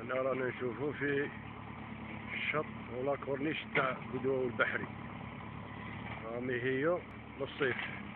هنا رانا نشوفو في الشط ولا كورنيش تاع بدو البحري، هامي هي للصيف.